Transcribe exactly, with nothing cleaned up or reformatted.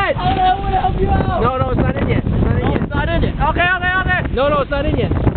right. I want to help you out. No, no, it's not in yet. It's not in Oh, yet. it's not in it. Okay, okay, okay. No, no, it's not in yet.